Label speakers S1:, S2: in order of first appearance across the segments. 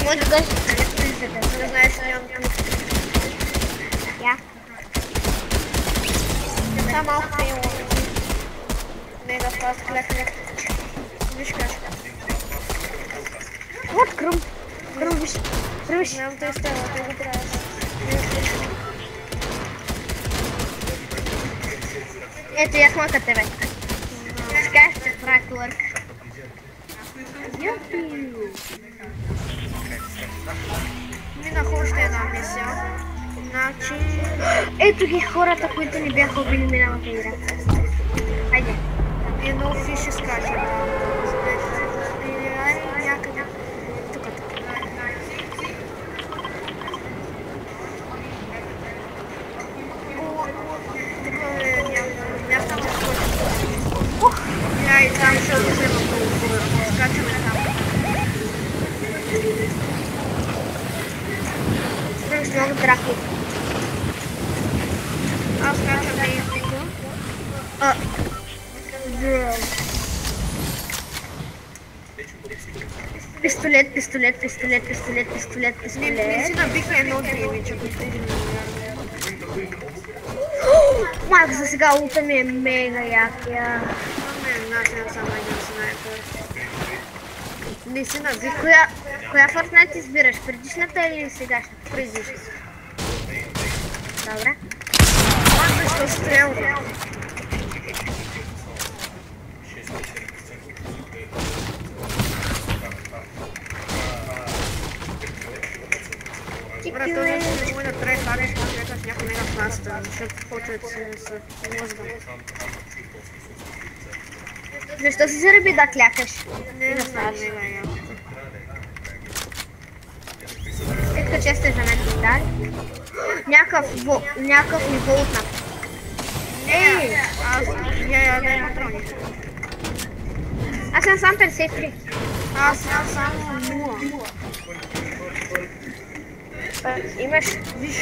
S1: може да се призете, за да знаеш, че нямам клик. Я. Сега малко фейло. Мега фаст клекне. Виж как. Вот кръм. Кръм, виж. Виж. Знам, той става, той го правиш. Ето, я смъка тебе. Скажеш, че прави лърк. Минах още една мисия. Значи... Ето ги хората, които ни бяха убили миналата игра. Хайде. Едно фиши скача. Или някъде. Тук. Някакъв скоча. Я и там ще взема много. Скачаме там. С много драхи. Аз скачам на езика. Пистолет, пистолет, пистолет, пистолет, пистолет, пистолет. Не си набиха едно древиче, които Майка, за сега лута ми е мега якия. Аз само един снайпер. Не си набих. Коя Fortnite избираш? Предишната или сегашната? Предишната. Добре. Защо стрелва? Брат, това не може да прави хариш, с някой мега фаста, защото почват с мозга. Защо си зараби да клякаш? Не знам, мега яко. Ето че сте за мен дали? Някакъв ниво от нас. Ей! Я дай патрони. Аз съм сам 53. Аз съм само 0. Имаш, виж.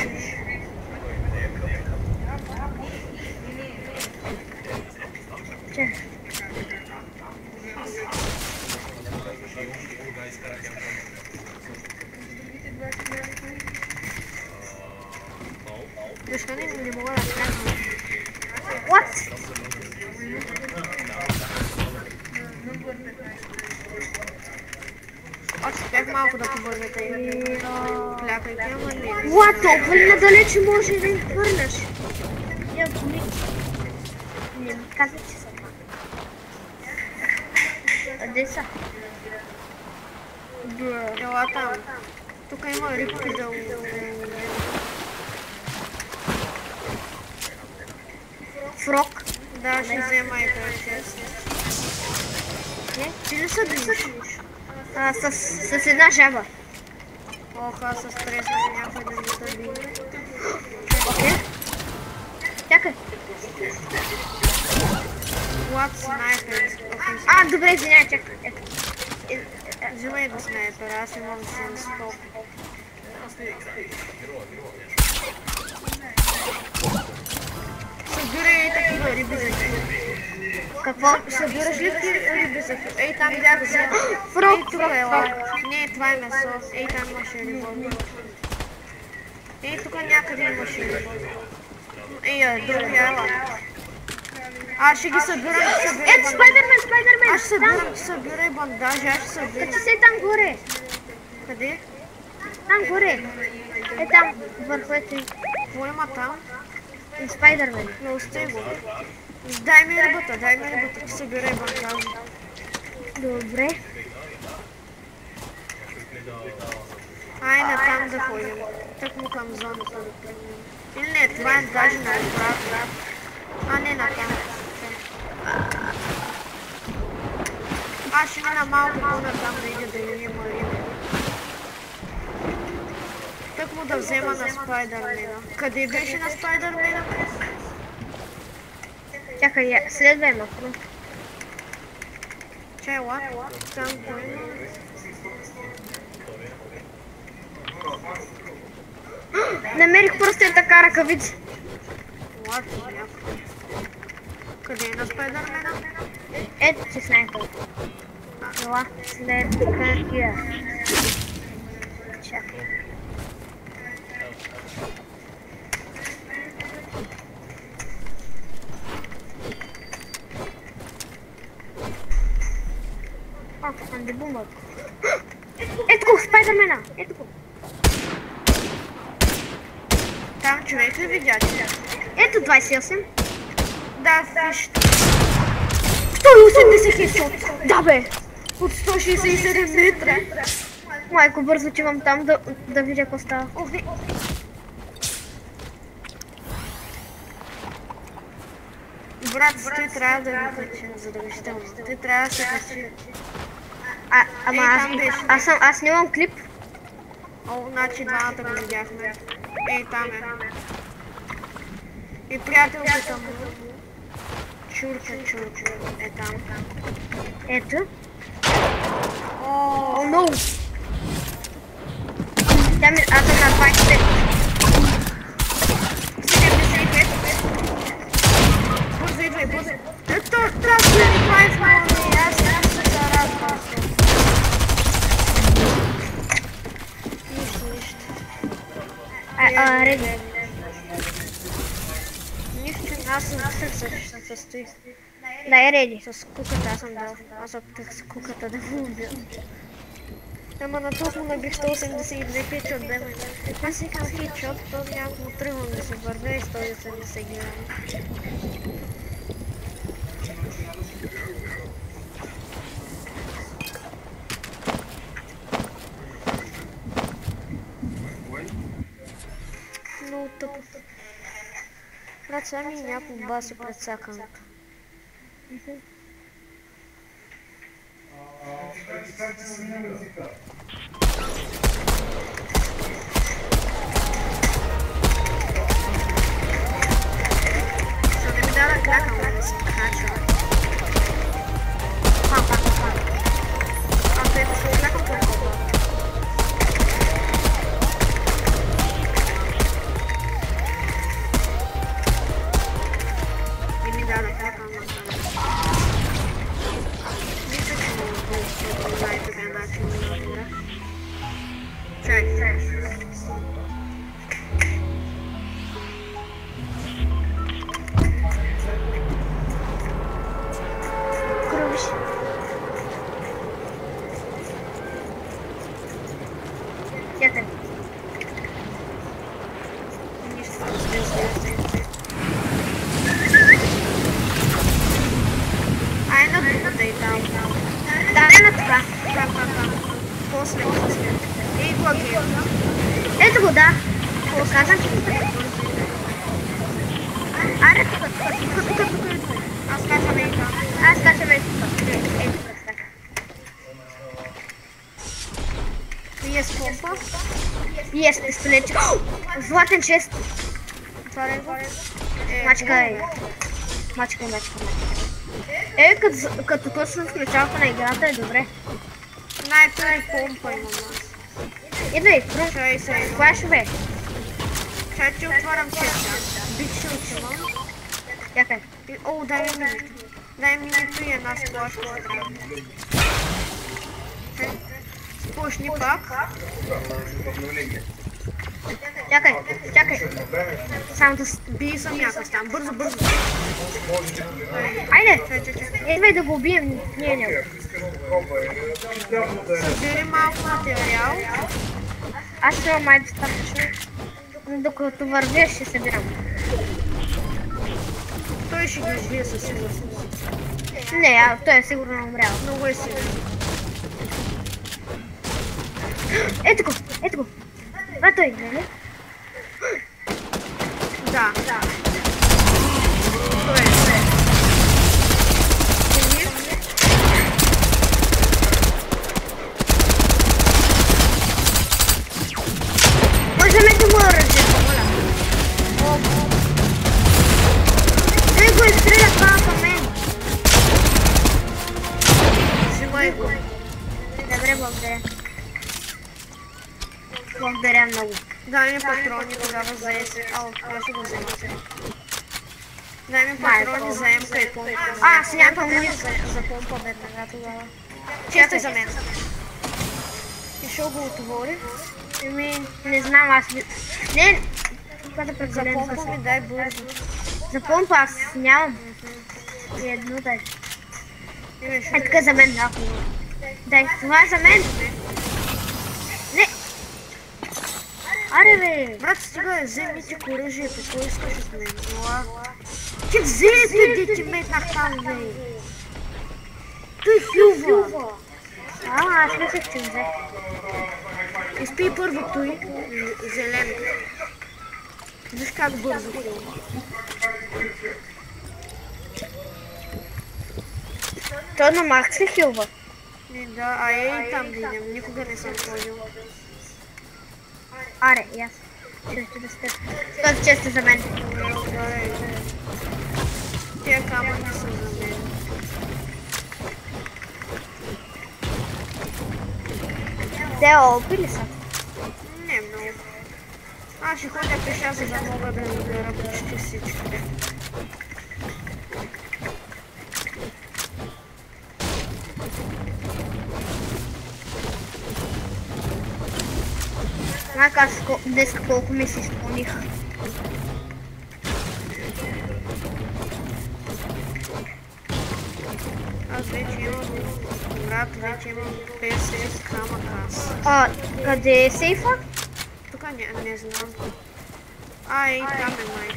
S1: Че? Защо не мога да следвам? What? Още бях малко да побързате и плякайте, ама не. What? Толкова ли надалече може да им хвърляш? Я помни. Не ми каза, че са там. Къде са? Ела там. Тук има рибки да Фрок? Да, ще взема и този 6. Не? Ти ли са бишиш? С една жаба. Ох, аз с пресна някой да ми се бие. Окей. Чакай. What снайпер? Добре, извиняй, чакай. Взимай го снайпер, аз имам си стоп. Събирай такива риби за хил. Какво? Събираш ли ти риби за хил? Ей, там бях взема. Фрок, тук е лак. Не, това е месо. Ей, там имаше риба. Ей, тук някъде имаше риба. Ей, другия лак. Аз ще ги събирам. Ето, Спайдермен, Спайдермен! Аз ще събирам, събирай бандажи, аз ще събирам. Качи се там горе. Къде? Там горе. Е там, върху ето. Какво има там? И Спайдермен. Не устай го. Дай ми рибата, ти събирай бандажи. Добре. Ай, натам да ходим. Так му към зоната да тръгнем. Или не, това е даже на брат. А не натам. Аз ще мина малко по-натам да иде да видим риби. Так му да взема на Спайдермена. Къде беше на Спайдермена? Чакай, следвай ме. Чай, ла? Там кой? Намерих просто е така ръкавица. Ладно, някакво. Къде е на Спайдермена? Ето че снайпер. Ела, след картия.
S2: Къде бомбата? Ето го, Спайдърмена! Ето го!
S1: Там човек ли видя?
S2: Ето 28.
S1: Да, виж.
S2: 180 хедшот! Да бе!
S1: От 167 метра.
S2: Майко, бързо отивам там да видя какво става.
S1: Брат, ти трябва да го качим задължително. Ти трябва да се качи.
S2: Ама аз нямам клип.
S1: О, значи двамата го видяхме. Ей, там е. И приятелката му. Чурка е там.
S2: Ето.
S1: О,
S2: но! Аз съм на 25.
S1: 75. Бързо идвай, бързо. Ето, трябва да не правиш много. Аз се зарадвам. Нищо.
S2: Реди.
S1: Нищо, аз съм се състои.
S2: Да, е реди.
S1: С куката аз съм дал. Аз опитах с куката да го убия. Ама на този му набих 182 хедшот, бе, ме. Аз си към хедшот, то някакво тръгвам да се вървя и 180 гледам. Много тъпо. Брат, сега ми някакво баси пред сакането. Що не ми дава кляка, но да се качва. А, то ето ще клякам толкова. Не ми дава кляка, но мисля, че не знае така начин да игра. Чай.
S2: Крувиш. Чакай.
S1: Нищо не сме изглеждали. Ай, на другата и там.
S2: Да, е на това.
S1: После. Ей, го гейм.
S2: Ето го, да. Казвам ти. Аре, тук.
S1: Аз качвам ей там.
S2: Аз качвам ето тук. Ето така.
S1: Вие с помпа.
S2: И е с пистолетчик. Златен чест.
S1: Това ли го?
S2: Мачка е. Мачка. Като точно в началото на играта е добре.
S1: Най-първи помпа имам аз.
S2: Идвай,
S1: Чай се.
S2: кога ще бе?
S1: Чай, че отварям честа. Бит ще отивам.
S2: Чакай.
S1: О, дай ми минито. Дай минито и една сплашка. Спушни пак.
S2: Чакай. Само да...
S1: Бий съм някакъв там. Бързо.
S2: Айде!
S1: Чай.
S2: Идвай да го убием. Не.
S1: Събери малко материал.
S2: Аз ще имам май достатъчно. Докато вървя ще събирам.
S1: Той ще ги избие със сигурност.
S2: Не, той е сигурно умрял.
S1: Много е силен.
S2: Ето го. Това той, нали?
S1: Да. Той е.
S2: Може да ме да му оръжие, моля. Той го изстреля това към мен.
S1: Взимай го.
S2: Добре, благодаря. Благодаря много.
S1: Дай ми патрони, тогава за ЕС. Аз ще го взема сега. Дай ми патрони за МК и помпа.
S2: Аз нямам
S1: за помпа веднага тогава. Често е за мен. И ще го отвори.
S2: Не знам, аз... Не,
S1: За помпа ми дай бързо.
S2: За помпа аз нямам. И едно дай. Е така за мен, ако... Дай, това е за мен. Не. Аре бе.
S1: Брат, стига, вземи ти оръжие, какво искаш от мен? Ела. Ти взе ли ти метнах там, бе? Той хилва.
S2: Аз мислех, че взе.
S1: Изпий първо той, зелен. Виж как бързо хилва.
S2: Той на Макс ли хилва?
S1: Да, а и там да идем, никога не съм ходил.
S2: Аре, и аз. Ще да сте. Този чест е за мен.
S1: Тия камъни са за мен.
S2: Те опи ли са?
S1: Не много. Аз ще ходя пеша, за да мога да разбера почти всичките.
S2: Майка, аз днес колко ми се изпълних.
S1: Аз вече имам, брат, вече имам 5-6 камъка аз.
S2: Къде е сейфа?
S1: Тук не знам. И там е май.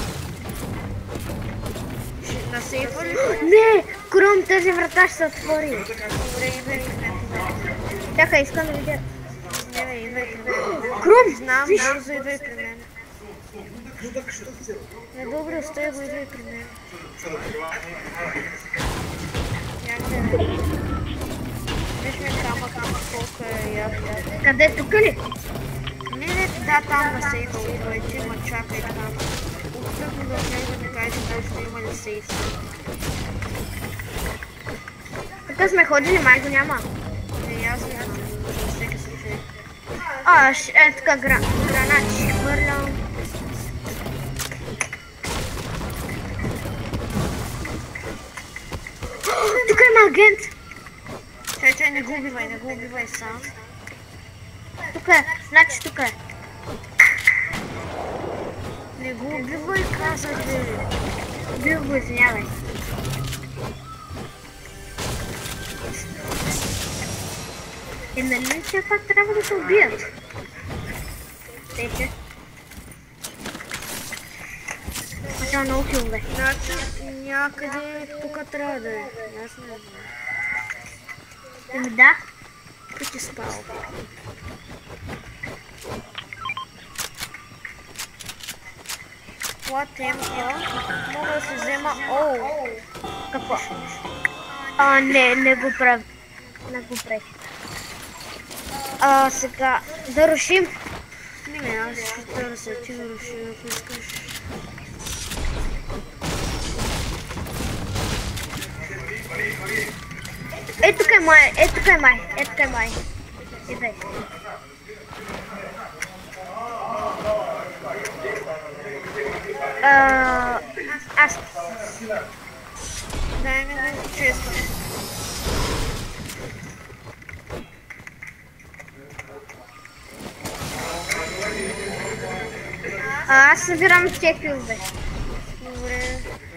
S1: На сейфа ли?
S2: Не! Кром, тази врата ще се отвори.
S1: Добре, идвай при мен.
S2: Чакай, искам да видя.
S1: Не, бе, идвай при мен.
S2: Кром!
S1: Знам,
S2: виж!
S1: бързо идвай при мен. Не, добре, остай го, идвай при мен. Някъде. Виж ме камък, колко е яд.
S2: Къде, тук ли?
S1: Не, да, там на сейфа отивайте, ма чакай там. Отстъпно да отнех да ми кажеш точно има ли сейф.
S2: Тук сме ходили, май го няма.
S1: Не, аз не знам, за всеки случай.
S2: Така гранати ще хвърлям. Тук има агент.
S1: Чай, не го убивай сам.
S2: Тук е, значи тук е.
S1: Не го убивай, казах бе.
S2: Бил го, извинявай. Нали все пак трябва да се убият? Тече. Това много хилове.
S1: Значи някъде тук трябва да е. Аз не знам.
S2: Да.
S1: Къде спал? Това темка мога да се взема.
S2: Какво? Не го прави. Не го прави. Сега да рушим.
S1: Не, аз ще търся, ти да руши, ако искаш.
S2: Тук е май, тук е май. Идей. Аз.
S1: Дай ми го често.
S2: Аз събирам тия килове.
S1: Добре.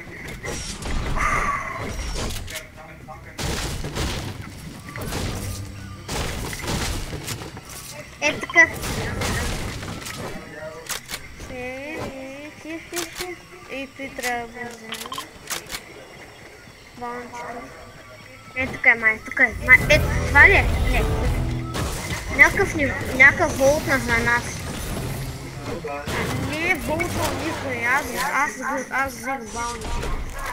S2: Така.
S1: И той трябва да вземе. Банчето.
S2: Тук е май, тук е. Това ли е? Не. Някакъв волтна за нас.
S1: Не е волтнал никой, аз взех баунти.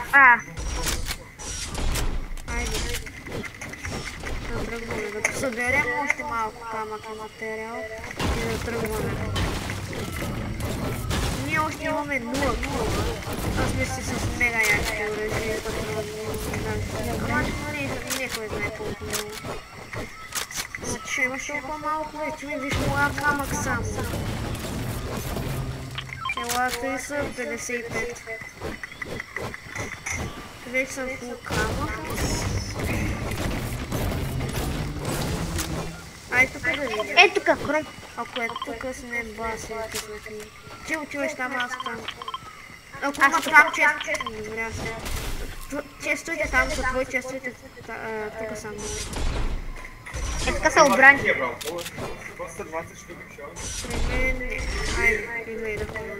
S1: Айде. Да тръгваме, да посъберем още малко камък и материал и да тръгваме. Ние още имаме 0 кило. Аз мисля с мега яки оръжия и патрони. Ама не кой знае колко много. Значи ще имаш толкова малко вече, виж моя камък само. Ела, той са 55. Вече съм фул камък. Ай, тук да видим.
S2: Тук, Кром.
S1: Ако е тук сме баси, ти отиваш там, аз там. Ако има там често... Добре, аз не. Честовете там са твои, честовете тук са мои.
S2: Така се обрани.
S1: При мен... Айде, идвай да ходим.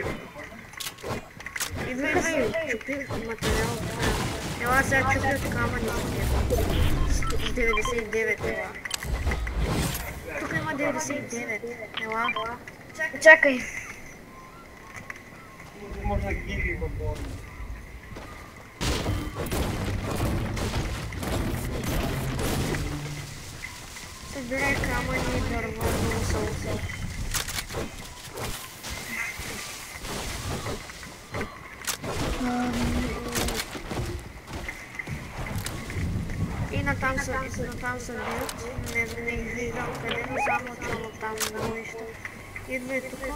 S1: Идвай, чупи материал. Ела сега чупи от камъните. С 99, ела. Тук има 99, ела.
S2: Чакай.
S3: Може да гиби в болни.
S1: Събирай камъни и дърво, много са уси. И натам са бият, не их виждам къде, но само чувам оттам нещо. Идвай тука.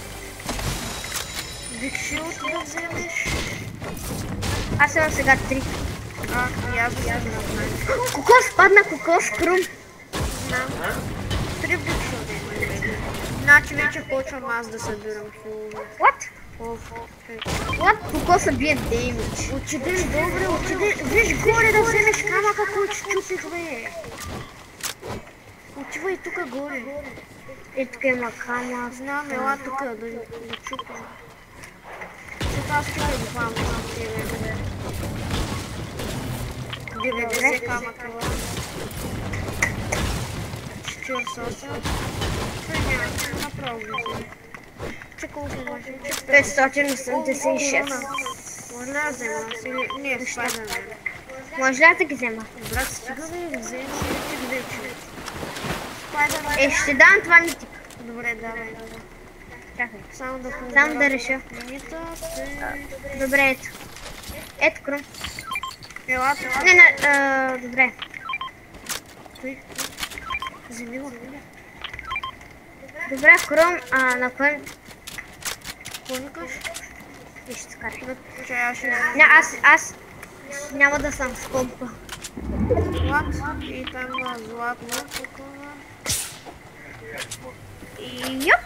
S1: Биг шилд да вземеш.
S2: Аз имам сега 3.
S1: И аз да се направим.
S2: Кокос падна, кокос, крум.
S1: Знам. 3 биг шилда. Значи вече почвам аз да събирам хилове.
S2: What?
S1: Окей.
S2: What? Кокоса бие деймидж.
S1: Отидеш добре, виж горе да вземеш камъка, който чупих, бе. Отивай тука горе.
S2: И тук има камък.
S1: Знам, ела тука да чупим. Защото аз чупих два на тебе. 90 камъка, ела. 48. Той няма, направо го вземе. Че колко имаш?
S2: 586.
S1: Може да взема аз или... Не, Спайдермен.
S2: Може ли да ги взема?
S1: Брат, стига да я вземи и вече. Спайдермен.
S2: Ще дам това митик.
S1: Добре, давай.
S2: Чакай.
S1: Само да подбера.
S2: Само да реша. Добре, ето. Ето крум.
S1: Ела това.
S2: Добре.
S1: Вземи го.
S2: Добре, крум, напълно.
S1: Поникаш?
S2: И ще скарай.
S1: Чай, аз ще взема.
S2: Не, аз няма да съм с компа.
S1: Злат. И там има златно такова.
S2: И йоп.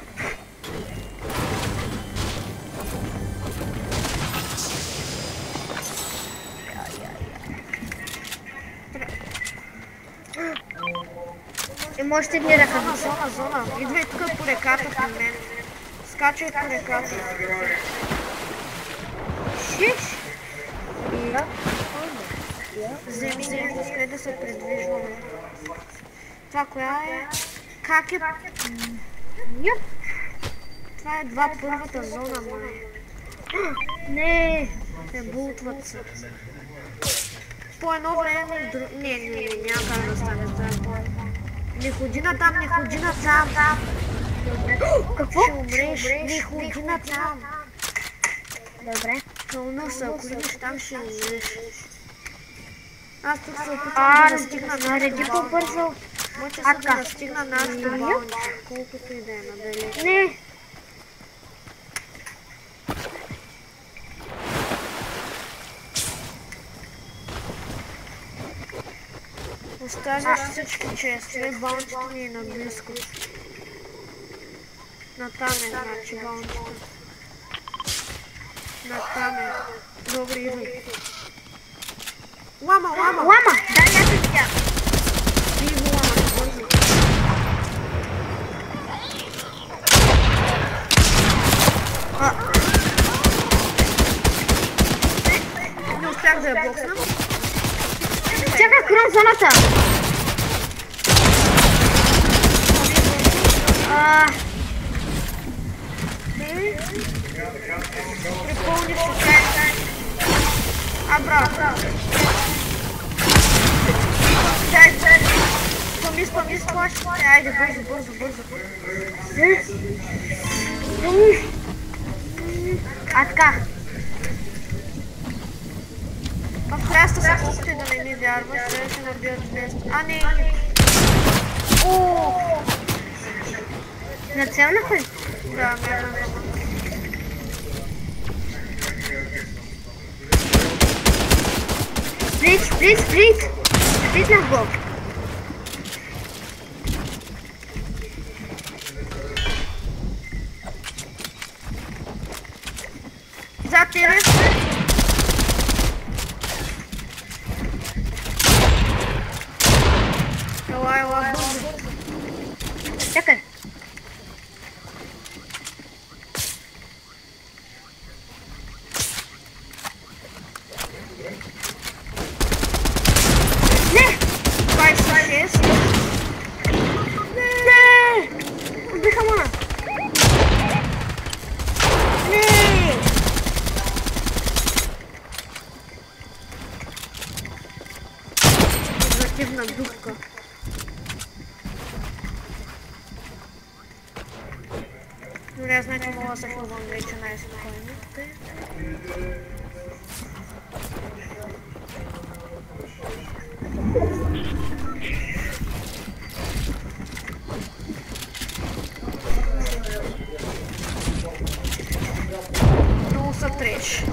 S2: И можете ни ръка.
S1: Зона. Идвай тук по реката при мен. Скачай по реката.
S2: Шиш.
S1: Вземи, къде да се придвижваме. Това коя е? Как е?
S2: Йоп.
S1: Това е два първата зона, май.
S2: Не.
S1: Те бултват се. По едно време... Не, няма как да стане това. Не ходи натам, не ходи натам.
S2: Какво?
S1: Ще умреш. Не ходи натам.
S2: Добре.
S1: Кълна се, ако идеш там ще умреш. Аз тук се опитвам да настигна
S2: нареди
S1: нашото балнче.
S2: по-бързо.
S1: Мъча се да настигна нашото балнче, колкото и да е надалеч.
S2: Не.
S1: Оставяш всички честове, балнчето ни е наблизко. Натам е, значи, балнчето. Натам е. Добре, идвай. Лама!
S2: Лама! Дай аз се видя.
S1: Би го лама, бързо. Не успях да я блокна.
S2: Чакай, кром зоната.
S1: Припълни се. Брат. Дай. Спами, сплаш. Айде, бързо.
S2: Така.
S1: В храста се, колкото и да не ми вярваш, ще набият нещо. Не.
S2: Нацелнаха ли?
S1: Да, ме.
S2: Сплит. Сплитнах го.
S1: За тебе. Ела, бързо. Добре, значи мога да се хлъвам вече най-спокойно. Много са треш.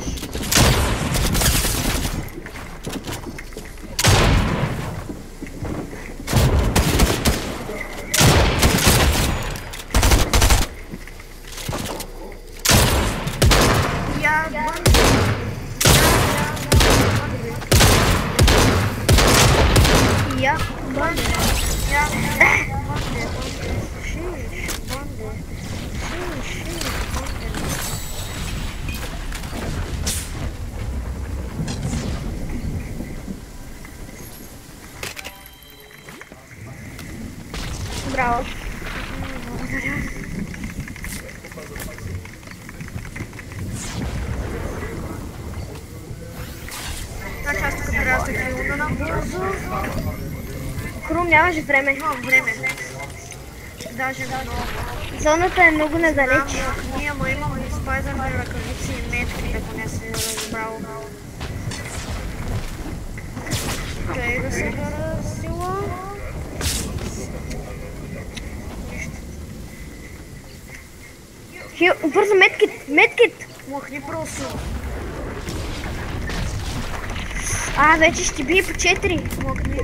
S2: Я банде. Браво.
S1: Значи аз тук трябва да се хилна на бързо.
S2: Крум, нямаш време.
S1: Имам време. Даже много.
S2: Зоната е много недалеч.
S1: Ние му имам и спайдърни ръкавици и метки, ако не си разбрал. Окей, да се бъра сила.
S2: Бързо, медкит! Медкит!
S1: Махни просто.
S2: Вече ще бие по 4.
S1: Махни.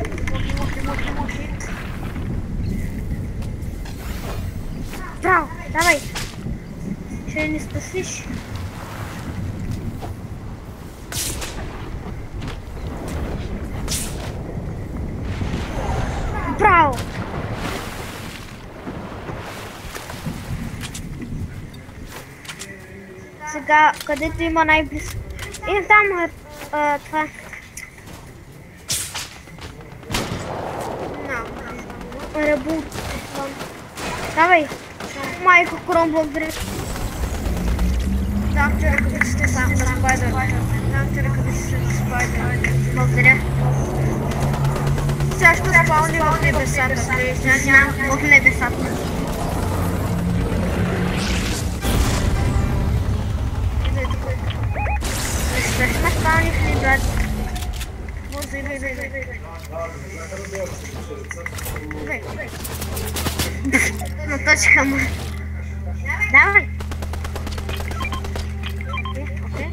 S2: Браво, давай. Ще не спасиш. Браво. Сега, където има най-близко. Там е това. Рабут. Давай. Майко, Кром, благодаря.
S1: Дам ти ръкавиците само на спайдър. Дам ти ръкавиците на спайдър.
S2: Благодаря.
S1: Сега ще спални в небесата.
S2: Знам, в небесата. Защо спални в небесата?
S1: Бързо, иди.
S2: Наточиха му. Давай.
S1: Окей.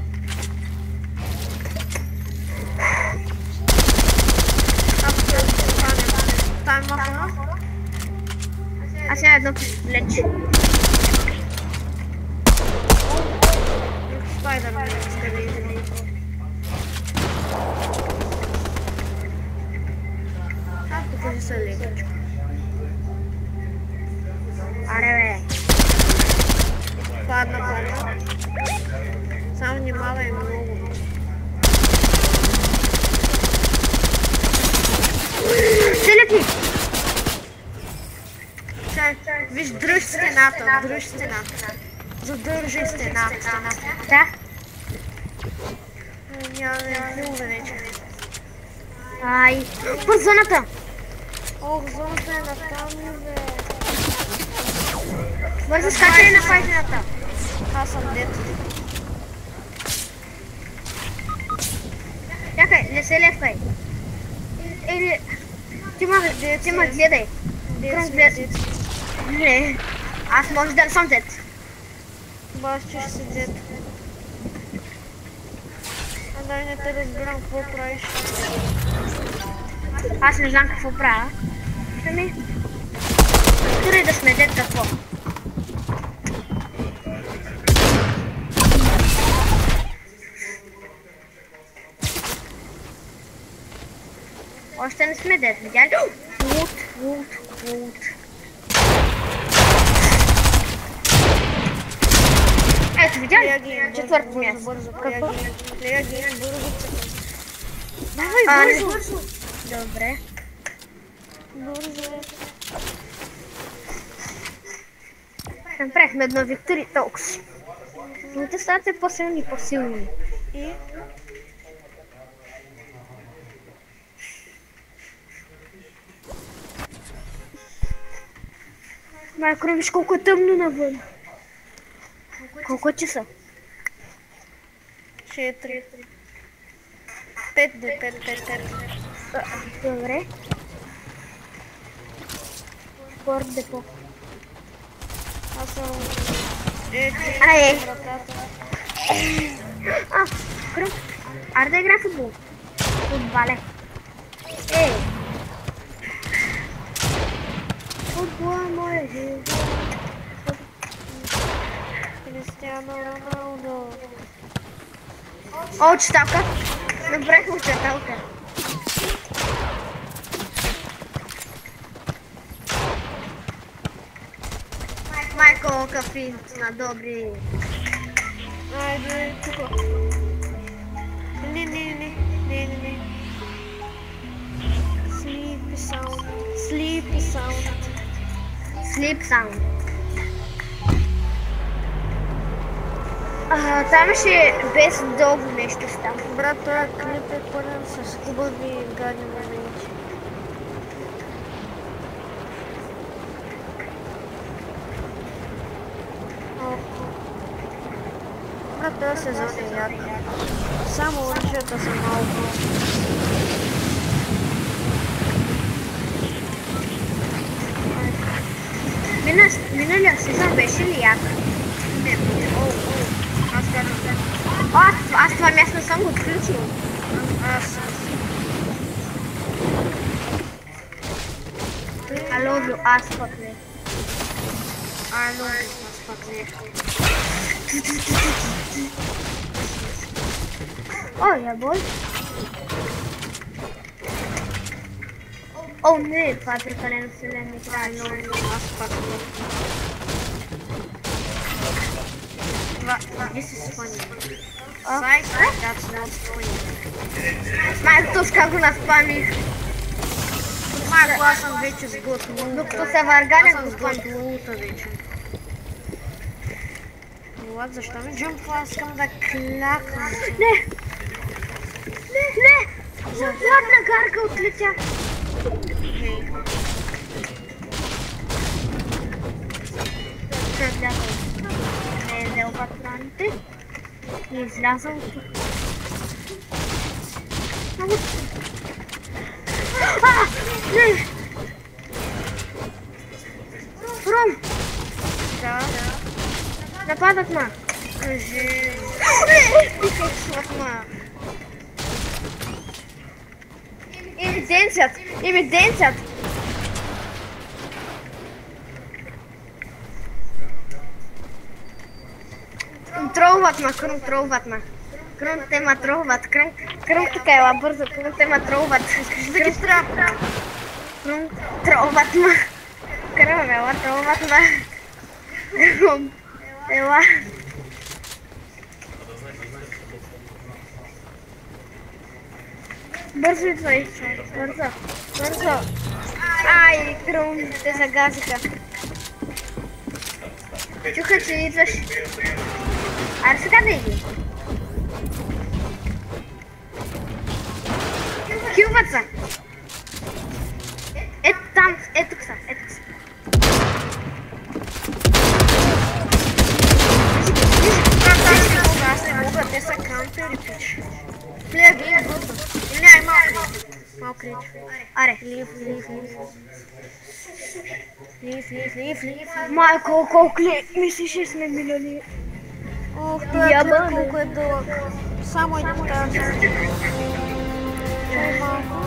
S1: Там махна.
S2: Аз сега едно пистолет.
S1: Спайдър ме иска да излезе. Покажи се лекичко.
S2: Аре бе.
S1: Падна. Само внимавай много.
S2: Селети!
S1: Виж, дръж стената. Задържи стената.
S2: Да.
S1: Няма хилове вече.
S2: Ай, по зоната!
S1: Ох, зоната е на там, бе.
S2: Бързо скачай на пайзената.
S1: Аз съм дет.
S2: Чакай, не се лепвай. Или... Ти ма гледай. Кром гледай. Не, аз може да не съм дет.
S1: Баш, че ще си дет. Дай не те разбирам какво правиш.
S2: Аз не знам какво правя. Ами... Дори да сме дет какво. Още не сме дет, видя ли? Лут. Ето, видя ли? Четвърто място. Какво?
S1: Давай, бързо.
S2: Добре.
S1: Бързо.
S2: Направихме едно Victory Talks. Но те стават по-силни.
S1: И?
S2: Майко, виж колко е тъмно навън. Колко часа?
S1: 4. 5 де, 5.
S2: Добре. Спорт депо.
S1: Аз съм...
S2: Ай!
S1: вратата.
S2: Кръг. Аре да игра футбол. Футбале. Футбол е моя жизнь.
S1: Кристиано Роналдо.
S2: О, читалка. Направихме читалка. Майко кафинт на добри.
S1: Айде, тук. Не. Sleepy sound.
S2: Sleep sound. Там ще без дълго нещо става.
S1: Брат, този клип е пълен с хубави гадни моменти. Брат, този сезон е як. Само оръжията са малко.
S2: Миналия сезон беше ли як?
S1: Не, аз казвам.
S2: Аз това място не съм го отключил. Ало, аз пък не.
S1: Ало, аз пък не.
S2: О, я бой. О, не, това е прекалено вселен игра.
S1: Аз пък не. This is funny. That's not funny.
S2: Майко, как го наспамих.
S1: Майко, аз съм вече с год лута.
S2: Докато се върганя,
S1: аз съм с год лута вече. Влад, защо ми джампва? Аз искам да клякам.
S2: Не! Ладна гарка отлетя. Не е взел патроните. И е излязъл тук. Не! Ром!
S1: Да.
S2: Нападат ма.
S1: Кажи.
S2: Evidențat! Тролват ма. Кръм те ма тролват. Кръм така ела бързо. Кръм те ма тролват.
S1: Да ги страпна.
S2: Кръм тролват ма. Кръм ела тролват ма. Кръм ела. Бързо идвай. Бързо. Ай, Кръм, те загазиха. Чуха, че идваш. Аре сега да иди. Хилват са. Ето там, ето са.
S1: Аз не мога, те са каунтери, пич. Плея ги им бутна. Или ай малко крич.
S2: Аре.
S1: Лив.
S2: Майко, колко ли мислиш, че сме минали?
S1: Ох, този клип колко е дълъг. Само един тази. Чай малко.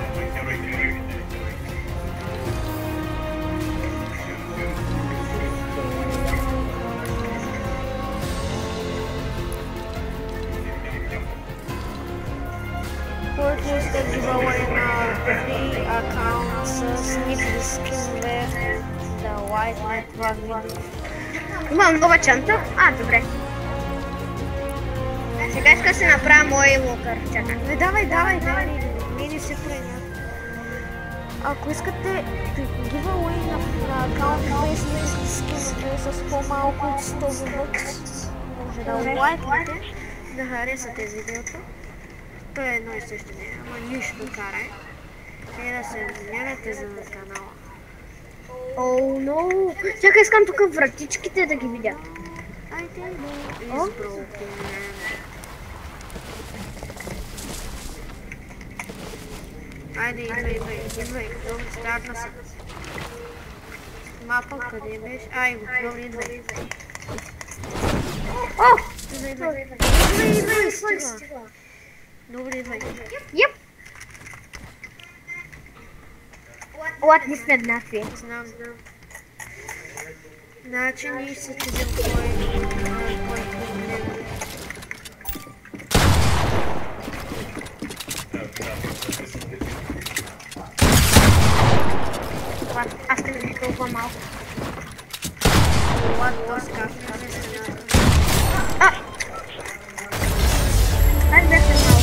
S1: Който иска giveaway на free аккаунт с никакви скинове да лайкне това видео.
S2: Имам нова чанта? Добре. Сега иска да си направя мой локър. Чакай.
S1: Давай. Не се преня. Ако искате giveaway на аккаунт без никакви скинове с по-малко от 100 V-Bucks, може да лайкнете, да харесате видеото. То е едно и също не, ама нищо карай. И да се абонирате за канала.
S2: Оу, но. Чакай, искам тук вратичките да ги видя.
S1: I think Boo
S2: Oh.
S1: is broken. Айде, идвай, добре, стартна съм. Мапа, къде беше? Ай, го, добре, идвай.
S2: О!
S1: Идвай, стига. Добре, идвай.
S2: Yep. What не сме еднакви.
S1: Знам. Значи ние ще се чудим кой е проблем.
S2: Аз ще ви толкова малко.
S1: What was кафе?
S2: Аз бях малко.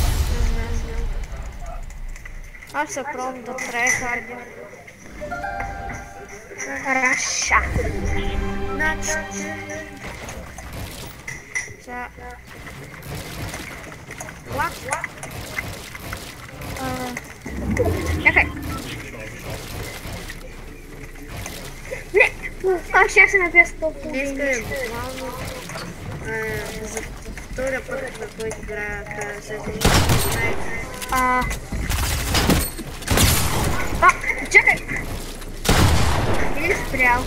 S1: Аз се пробвам да трайхардя.
S2: Раша.
S1: Значи... Сега... What?
S2: Чакай. Не! Аз ще се напия с толкова.
S1: Днеска е буквално за втория път, на който играя тази сезон.
S2: Чакай! Или спрял?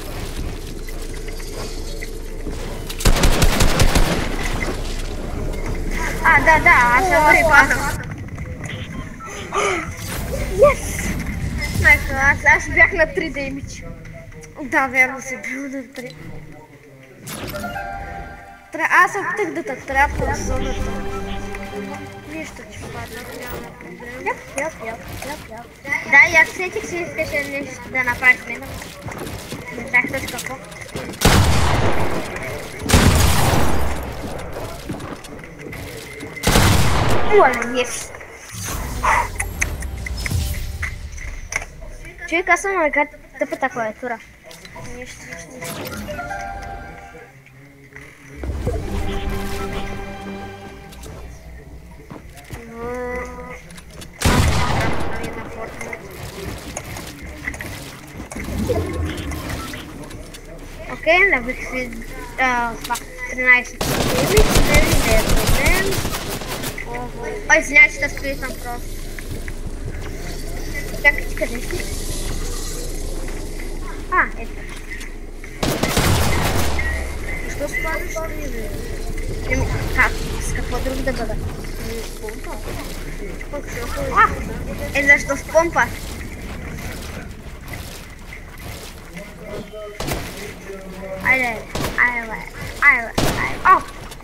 S2: Да, аз съм припадам. Yes! Аз бях на 3 демидж.
S1: Да, вярно си бил на 3. Аз се опитах да те трапна в зоната. Нищо, че паднах, няма проблем.
S2: Яп. Да, и аз сетих си искаше нещо да направиш с него. Не знаех точно какво. Оле, yes! Човек, аз съм на тъпата клавиатура.
S1: Нищо.
S2: Окей, навих си 13 демидж, не е проблем. Ой, извинявай, че те склисам просто. Чакай, къде си? Ето.
S1: Защо спадаш ти, бе?
S2: С какво друго да бъда?
S1: С помпа? Пък ще ходиш.
S2: Защо с помпа? Айде. О!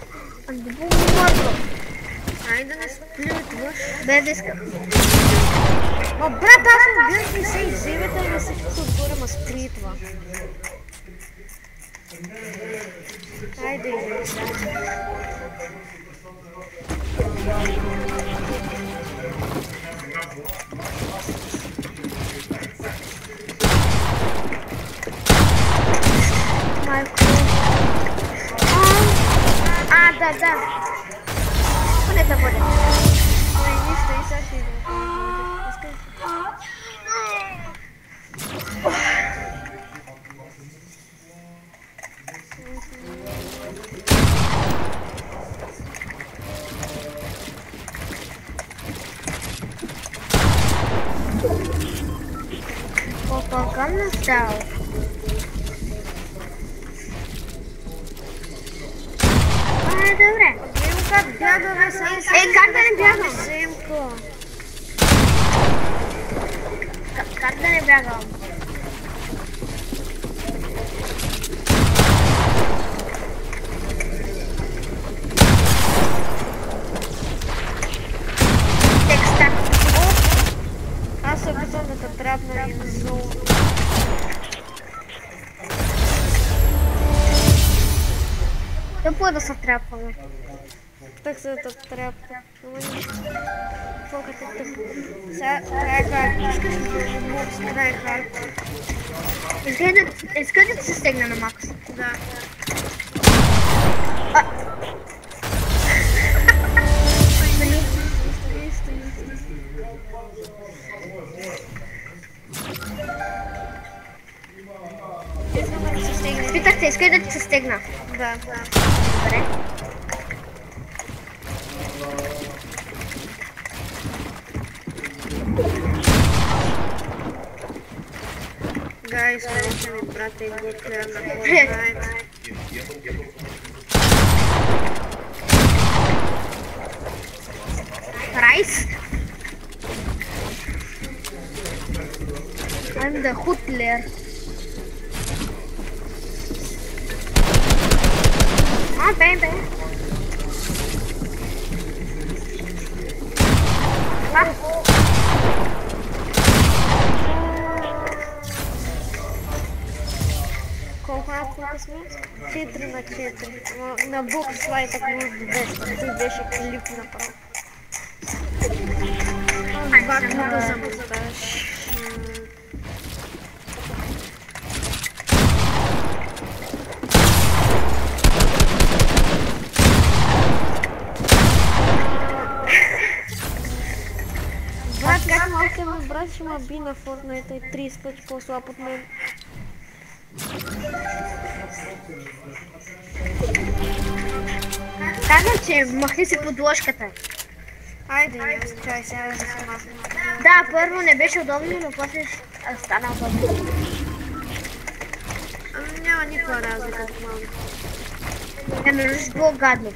S1: Айде да не сплютваш.
S2: Без да искам.
S1: О, брат, аз съм убил 69-та и на всичкото отгоре ма сплитва. Айде, иди сега.
S2: Майко. Да. Поне да бъде.
S1: Ой, нищо, и сега ще идвам. Искай.
S2: Попълкам на стал. Добре.
S1: Как бягаме сам?
S2: Как да не бягам?
S1: Семко.
S2: Как да не бягам? Текста.
S1: Аз се опитвам да те трапна и на зло.
S2: Тъпо е да се трапваме.
S1: Так се да те трапна. Ама нищо. Какво като е тъпо? Сега трайхард. Искаш ли да мога с трайхард?
S2: Искаш да се стегна на макс?
S1: Да.
S2: Питах те, искай да ти се стегна.
S1: Да.
S2: Добре.
S1: Гайс, може ми брате изготвя на Fortnite.
S2: Rice. I'm the Hitler. Ah, bem. Ah.
S1: Колко на сме? 4 на 4. На букс слайд так може 200. Ти беше клип направо. Бакно да замоташ. Брат, как малко ме брат ще ма би на Fortnite и 30 пъти по-слаб от мен.
S2: Казвам, че махни си подложката.
S1: Айде, чай сега да се махна.
S2: Да, първо не беше удобно, но после стана удобно.
S1: Ами няма никаква разлика от малко.
S2: Не, но ще било гадно.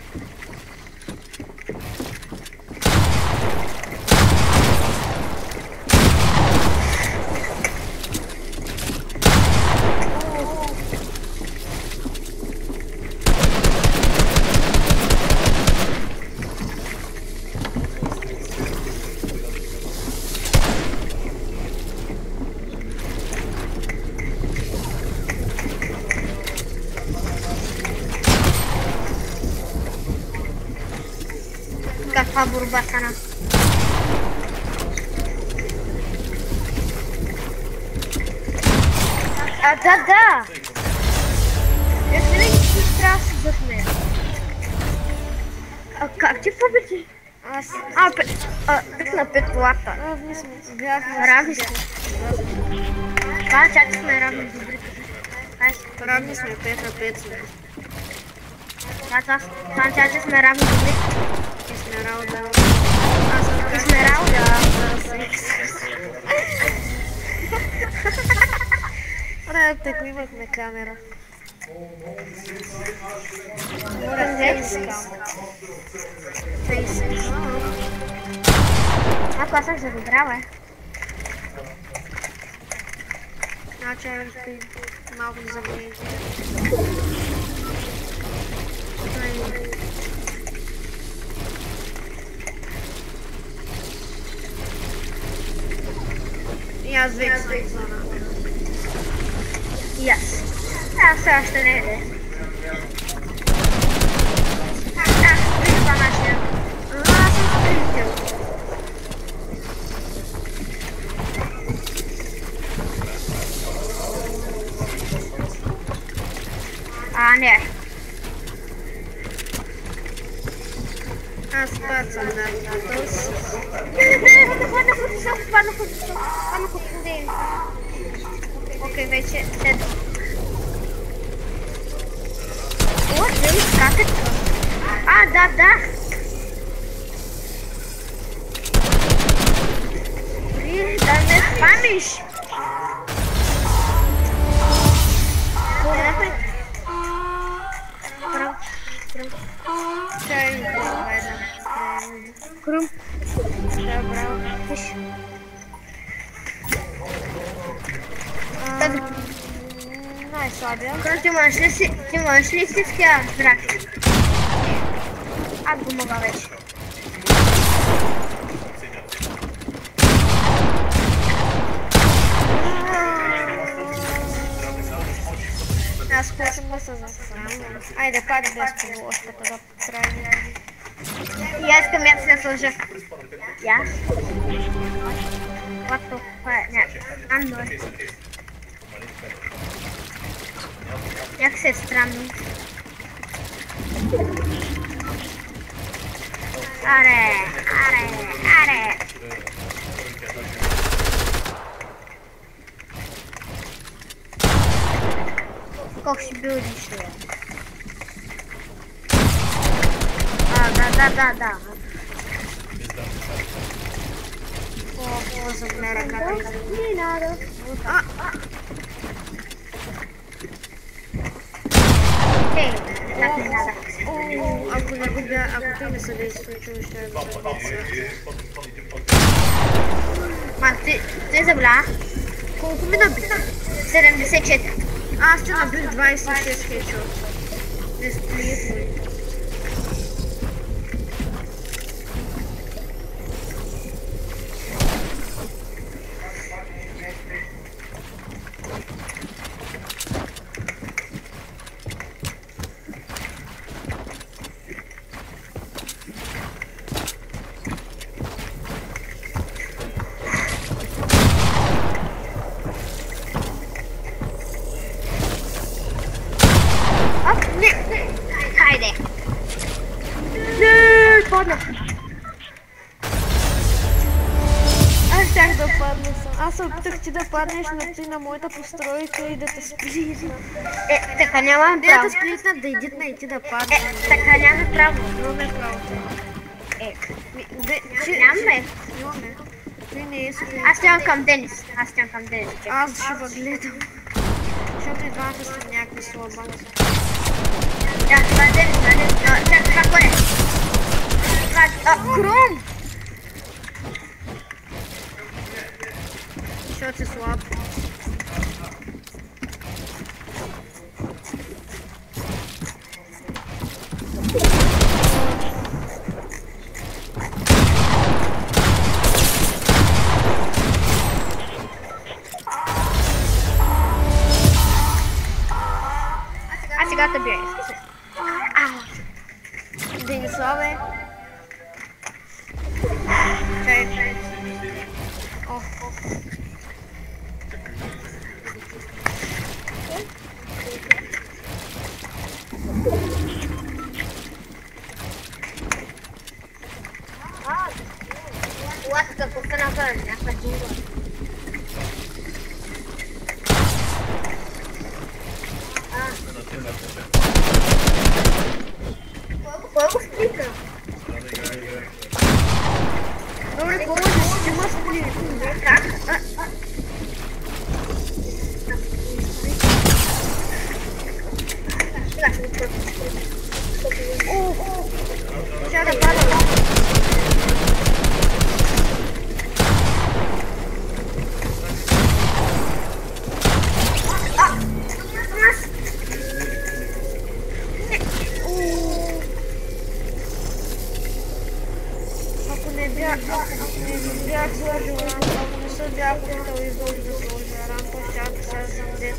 S2: Каква борба стана? Да. Винаги си трябва да се бъхне. Как ти победи?
S1: Аз...
S2: Пет на 5 колата.
S1: Равни сме. Бяхме.
S2: Равни сме. Да, чак сме равни добри.
S1: Равни сме, 5 на 5 сме.
S2: Чак сме равни добри.
S1: Esmeralda.
S2: Esmeralda.
S1: Брате, ако имахме камера.
S2: Ако аз съм задобряла.
S1: Значи, малко да забавите. И аз вече съм в зона.
S2: И аз. Аз все още не е. Виж това нашия. Аз съм стрелител. Не.
S1: Аз пак съм на този.
S2: Окей, вече седо. О, дали скакат? Да. Да не спамиш.
S1: Чай,
S2: Крум.
S1: да, браво. Най-слабия.
S2: Крум, ти можеш ли си ския зрак? Аз го мога вече.
S1: Аз почвам да се засрамвам. Айде, пак без подложката да поправим.
S2: И аз искам я да се сложа. Я? What the fuck? Не, як се е странно. Аре. Колко си бил лично? Да.
S1: О, за мен ръката излезе.
S2: Не надо. Так не надо.
S1: О, ако той не се бе изключил, ще е
S2: Ти забля.
S1: Колко ми наби?
S2: 74.
S1: Аз ти набих 26 хедшот. Не сплитвай.
S2: Хайде. Не, падна.
S1: Аз щях да падна съм. Аз се опитах ти да паднеш на моята постройка и да те сплитна.
S2: Така нямам
S1: Да те
S2: право.
S1: сплитнат, да идитна и ти да паднеш.
S2: Така нямам право.
S1: Имаме право.
S2: Нямаме.
S1: Имаме. Той не е сплит.
S2: Аз стягам към Денис.
S1: Аз ще въгледам. Защото и двамата са някакви слабанци.
S2: Да, това е Денис. Чакай, това кой е? Крум!
S1: Защото си слаб.
S2: А сега те бия.
S1: Дениславе. Чай. О.
S2: Ласка, какво направим? Някаква джунгла. Кой го сплитна?
S1: Добре, помощи си има сплит.
S2: Как?
S1: Ще да падам. Ако не бях сложил рампа, ако не се бях опитал изобщо да сложа рампа, щях да се съм дет.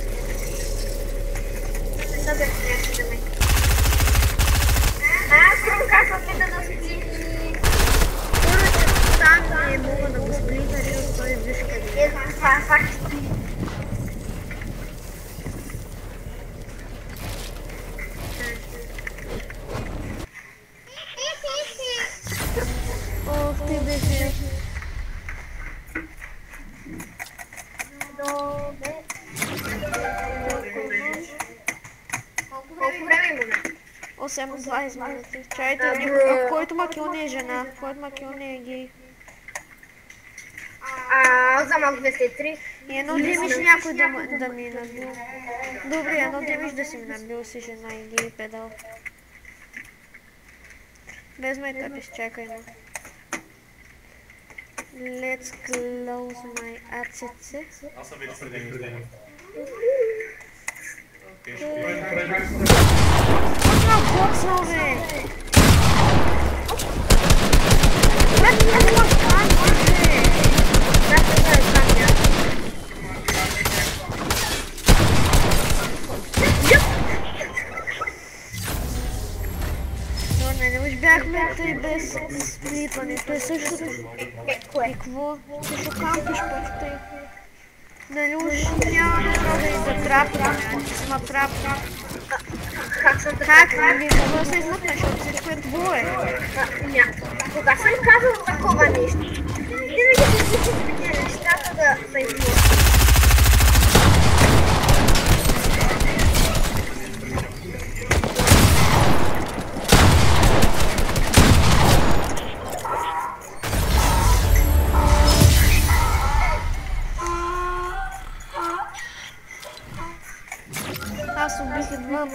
S2: Крум, как опита да спи?
S1: Там не мога да го сплита, защото той виж къде.
S2: Това факт спи.
S1: Ох, ти беше.
S2: Колко време има?
S1: 8-20 минути. Чайте, в който макилни е жена, в който макилни е гей.
S2: За малко 203.
S1: И едно димиш някой да ми набил. Добре, едно димиш да си ми набил си жена и гей педал. Без ме тъпиш, чакай ме. Let's close my ACC.
S3: Аз съм вече преди.
S1: Боксъл, бе! Брат, не мога да канваш, бе!
S2: Да, това е камня.
S1: Но не уж бяхме тъй без сплитване. Той същото.
S2: Кое?
S1: И какво? Ти ще кампиш пък тъй. Нали уж няма право да и да трапваме, ти си ма трапва.
S2: Как съм
S1: Как? Не мога да се измъкнеш, защото всичко е твое.
S2: Кога съм казал такова нещо? Винаги се случи нещата да измъкнат.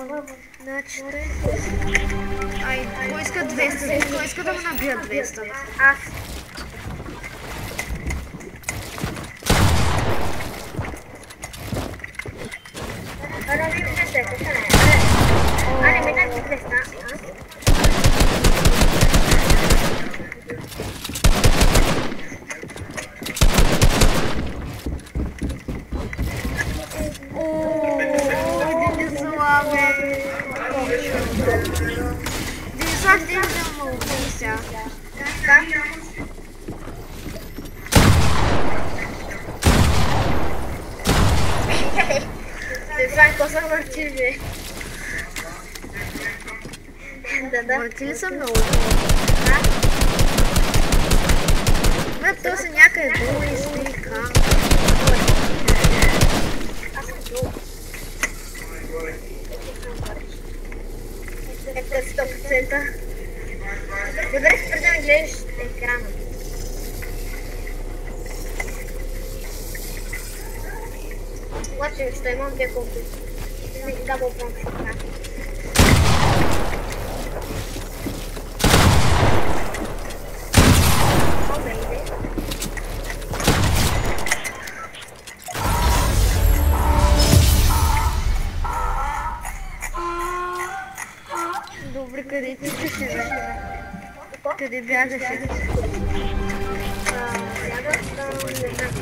S1: Значи тъй. Ай, кой иска 200? Кой иска да ме набия 200?
S2: Аз. Аре, ви виждате, къде е? Аре, ми дайте 200.
S1: Денис да му убийся.
S2: Да. Дизайн cosa въртили? Да.
S1: Въртили са много. Брат, то са някъде долу и стои камера.
S2: Аз съм долу. Ето 100%. Добре, спри да ми гледаш екрана. Обаче, що имам две компи. Дабл помп ще правя.
S1: Добре, къде тичаше, бе? Къде бягаше?
S2: Бягах там, не знам.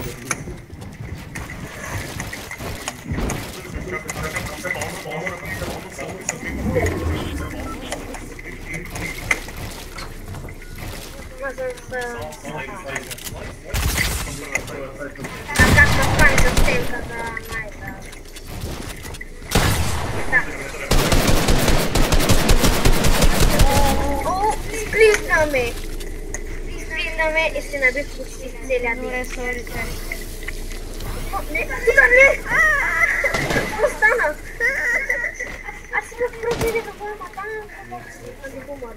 S2: Как настроить систему, когда она это... Так. О, сплитнаме! Сплитнаме и се набих почти целия ден.
S1: Добре, сори, чай.
S2: Не, тука не! Останах! Аз си бях пробили да бъдем, а там не помага.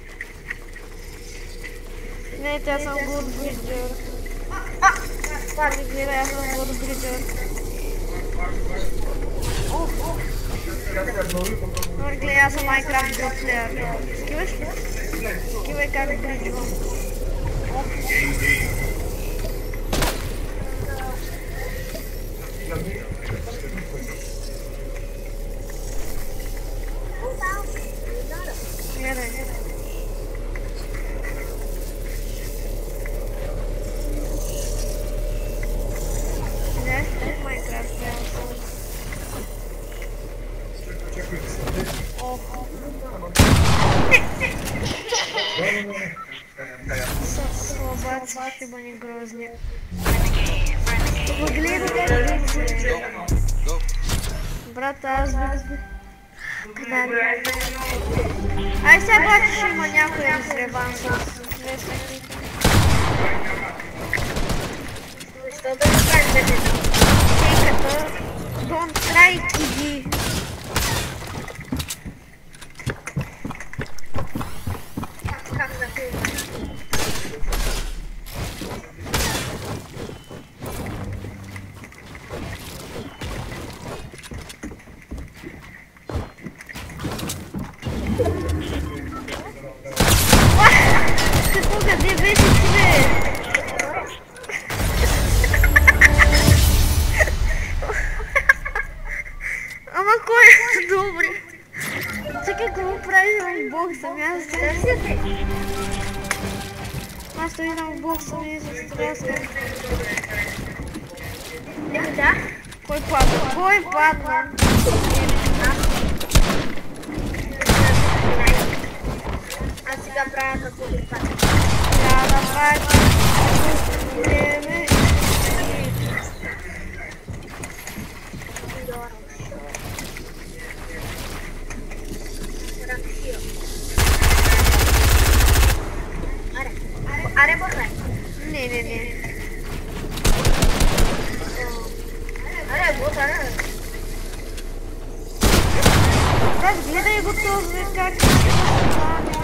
S1: Не, тя съм Горбриджър. Пази, гледай, аз съм Горбриджър. Добре, гледай, аз съм Minecraft Pro Player. Скиваш? Скивай как бриджвам. Гледай. Minecraft Слабацки хіба не грозні. Погледайте, брата, аз би... Ай сега бачиш има някой изребан с 200.
S2: Защо да не правим бедета?
S1: Тъй като... Don't try kiди.
S2: Как да филма?
S1: Какво къде беше ти, бе? Ама кой е добре? Чакай, какво правиш в бокса ми? Аз стои на бокса ми с тряска.
S2: Да?
S1: Кой падна? Кой падна?
S2: Аз сега правя какво да падна.
S1: Трябва да правиш време.
S2: Аре, бързай.
S1: Не.
S2: Аре, бързай.
S1: Брат, гледай го този как ще стане.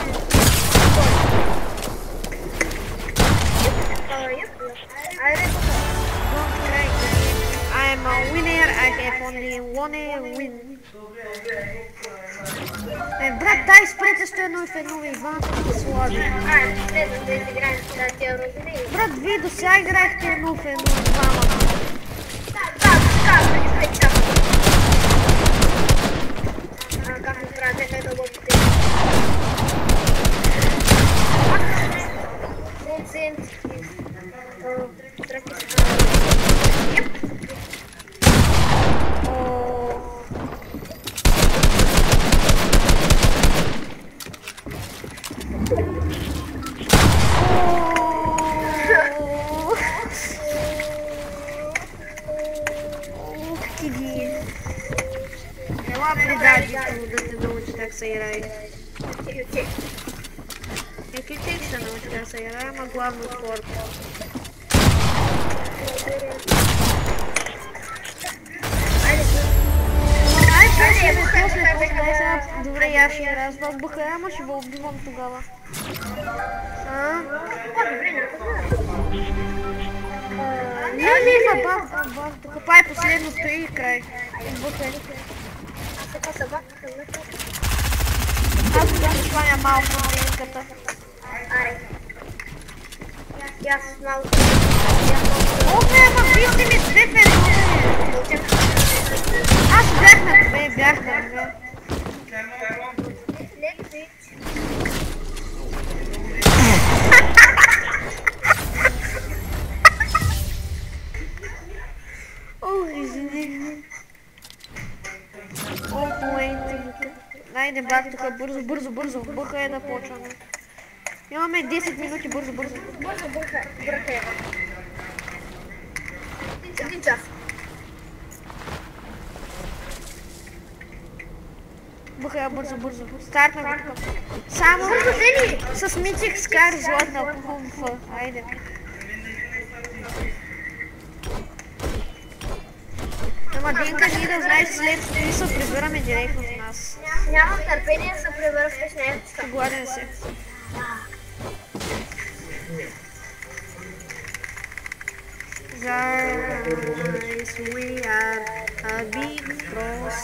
S2: Аре, бързай.
S1: Don't cry. I am a winner. I have only one win. Брат, дай спрете сте едно в едно и двамата са слаби.
S2: Не знам да изиграем сега тия розови.
S1: Брат, вие до сега играехте едно в едно и двамата.
S2: Как ми правите най-дълбоките? Син.
S1: Ела предателство да те научи как се играе. Еки ти ще научи как се играе, ама главно спорт. Добре, я ще играя с вас бъха, ама ще го убивам тогава. Не, баб, копай последното и край. Аз да хваня малко на линката.
S2: малко.
S1: Ама вижте ми две периоди. Аз бях на две. Извини. Найде бак тук бързо. Бъха е да почваме. Имаме 10 минути, бързо.
S2: Бързо, един час.
S1: Бъха бързо. Стартна тук. Само с митик скар златна пумфа. Айде. Ама Динка, ние да знаеш след и се прибираме директно в нас.
S2: Нямам търпение да се прибера в пешнеевцата.
S1: Гладен се. Guys, we are a big pros.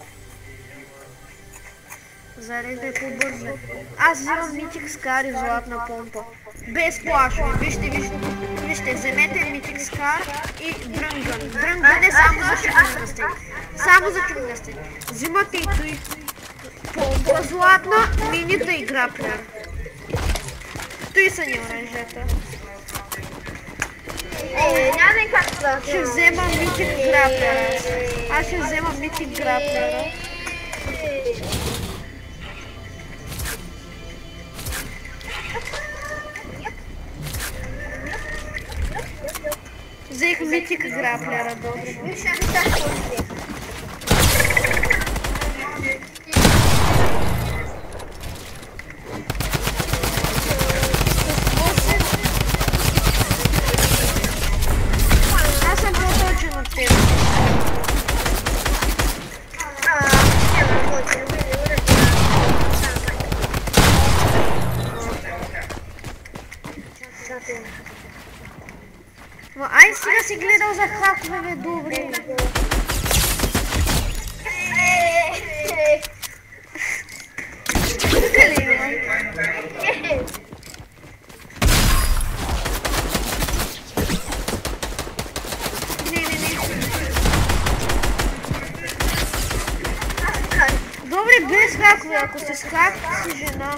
S1: Зареждай по-бързо. Аз взимам митик скар и златна помпа. Без плашове. Вижте, вземете митик скар и дрънгън. Дрънгън е само за чунгастени. Взимате и той помпа златна, мините и граплер. Той са ни оръжията.
S2: Няма как да.
S1: Ще взема митик граплера. Аз ще взема митик граплера. Взех митик граплера, добре. Аз съм по-точен от теб. Ай, сега си гледал за хакове, бе, добре. Тук ли има? Не. Добре, без хакове, ако си с хак, си жена.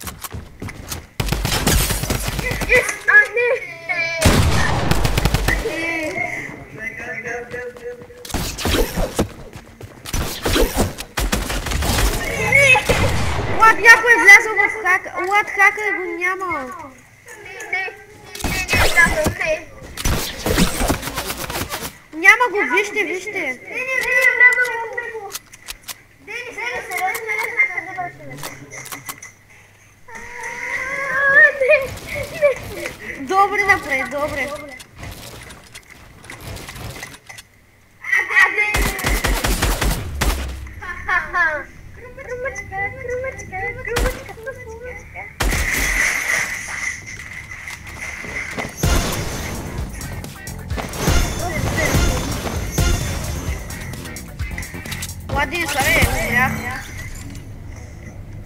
S1: Някой е влязъл в хака. Хака го няма. Няма го, вижте. Добре напред, добре. Лади, саре, умрях.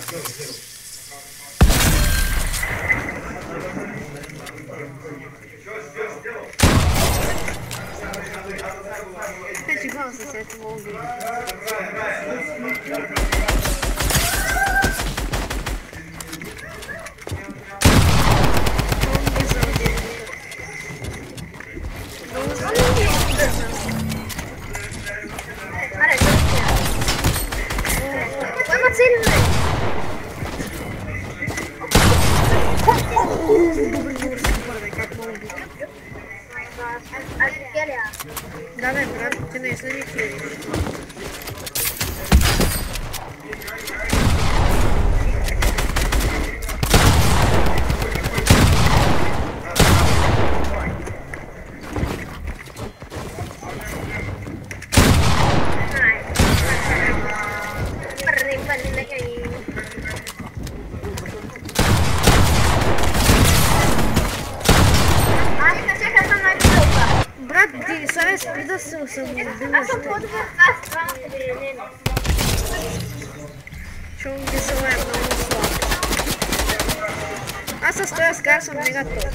S1: Чего сосед Волги? Давай, брат, ты на если не хилишь. Брат, ты совесть придосился мне, думаешь, что... Что мы вызываем на услуг? А со стоя с Карсом не готов.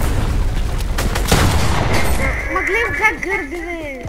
S1: Могли бы как гордые.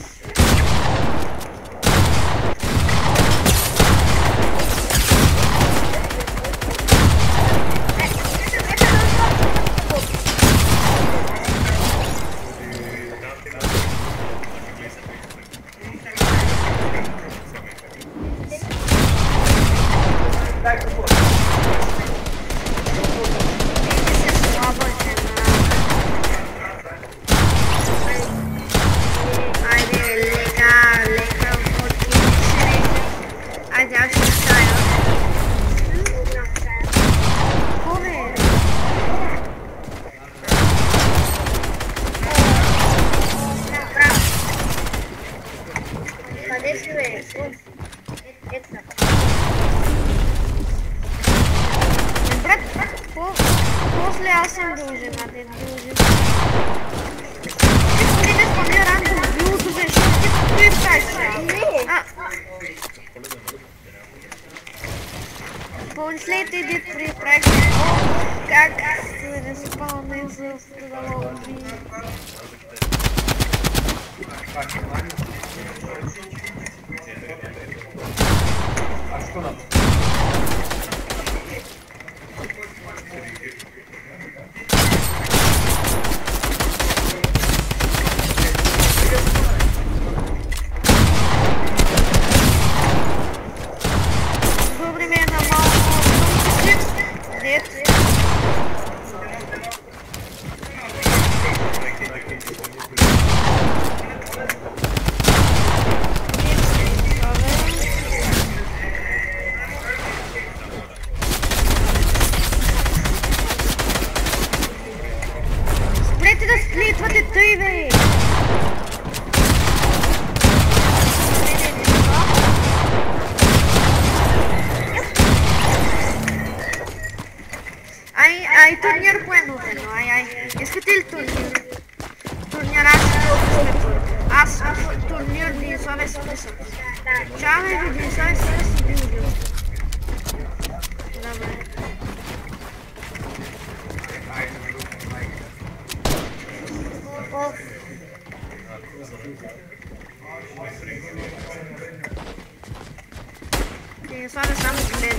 S1: После съм дължен, а те дължен. Ти не спомня рандом билото, защото ти представиш сега. Не! Помислете, дед приправих как се спалне за продължи.
S3: А что нам?
S1: Временно мало. Нет. Спрете да сплитвате тъй, бе! Ай, турнир кое нужно? Ай. Искате ли турнир? Турнир аз турнир Денисове списък. Чавай ви Денисове списък видео. Добре. Денисове само гледа.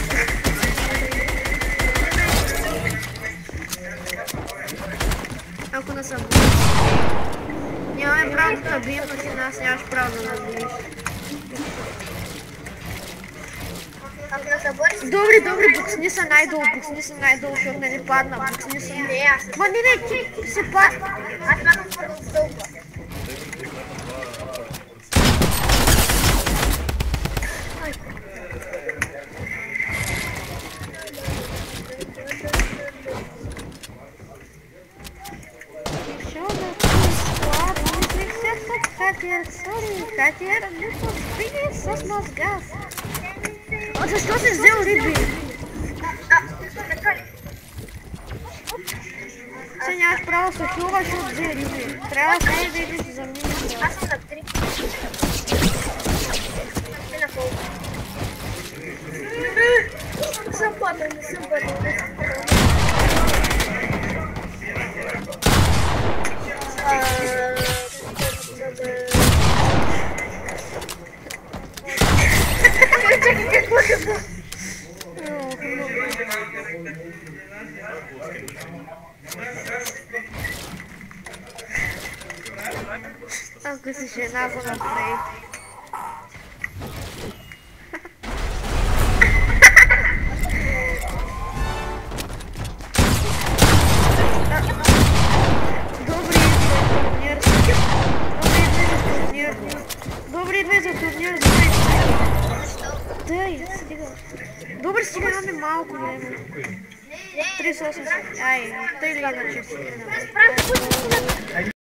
S1: Ако не съм нямаме право да бием, но си нас нямаш право да набиеш. Добре, буксни са най-долу, защото не ни падна, буксни са. Ма не, ти се падна. Аз падам първо в стълба. Хакер, привет, с мозга. А защо си взел риби? Се нямаш право да се хилваш от взе риби. Трябва само да идеш за мина. Аз съм на 3.
S2: съм падал, не съм падал. Чакай, какво?
S1: Ако си жена го направи. Добре, идвай за турнир. Дай, стига. Добре, стига имаме малко време. 38. Ай, тъй ли иначе.